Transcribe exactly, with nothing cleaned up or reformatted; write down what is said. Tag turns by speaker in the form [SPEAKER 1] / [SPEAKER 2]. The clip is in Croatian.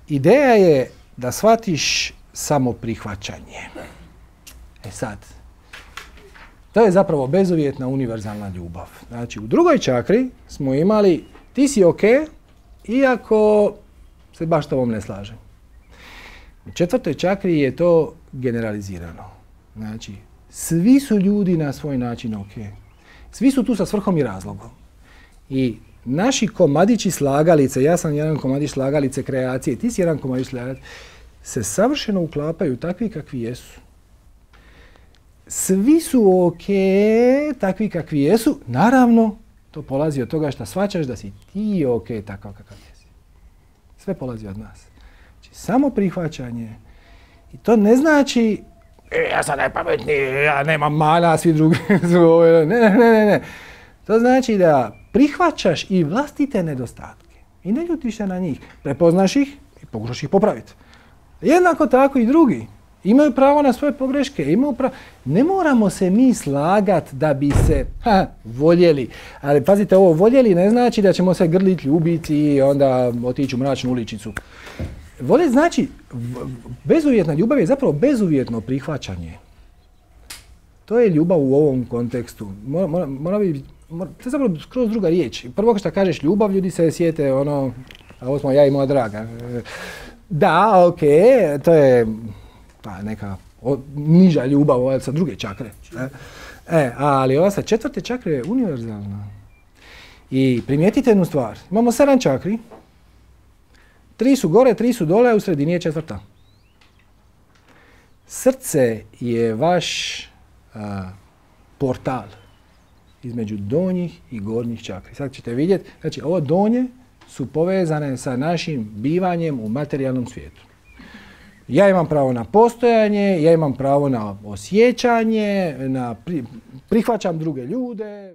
[SPEAKER 1] Ideja je da shvatiš samo prihvaćanje. E sad, to je zapravo bezuvjetna univerzalna ljubav. Znači, u drugoj čakri smo imali ti si ok, iako se baš s tobom ne slažem. U četvrtoj čakri je to generalizirano. Znači, svi su ljudi na svoj način ok. Svi su tu sa svrhom i razlogom. I naši komadići slagalice, ja sam jedan komadić slagalice kreacije, ti si jedan komadić slagalice, se savršeno uklapaju takvi kakvi jesu. Svi su ok, takvi kakvi jesu. Naravno, to polazi od toga što shvaćaš da si ti ok takav kakav jesi. Sve polazi od nas. Znači, samo prihvaćanje. I to ne znači, e, ja sam najpametniji, ja nemam mana, svi drugi su ne, ne, ne, ne, ne. To znači da prihvaćaš i vlastite nedostatke. I ne ljutiš se na njih. Prepoznaš ih i pokušaš ih popraviti. Jednako tako i drugi. Imaju pravo na svoje pogreške. Imaju pravo. Ne moramo se mi slagati da bi se ha, voljeli. Ali pazite, ovo voljeli ne znači da ćemo se grliti, ljubiti i onda otići u mračnu uličicu. Voljeti znači, bezuvjetna ljubav je zapravo bezuvjetno prihvaćanje. To je ljubav u ovom kontekstu. Mora, mora, mora biti, mora, to je zapravo skroz druga riječ. Prvo što kažeš ljubav, ljudi se sjete ono, a ovo smo ja i moja draga. Da, ok, to je pa, neka o, niža ljubav ova sa druge čakre. E, ali ova sa četvrte čakre je univerzalna. I primijetite jednu stvar. Imamo sedam čakri. Tri su gore, tri su dole, a u sredini je četvrta. Srce je vaš a, portal između donjih i gornjih čakri. Sad ćete vidjeti, znači ovo donje su povezane sa našim bivanjem u materijalnom svijetu. Ja imam pravo na postojanje, ja imam pravo na osjećanje, na pri, prihvaćam druge ljude.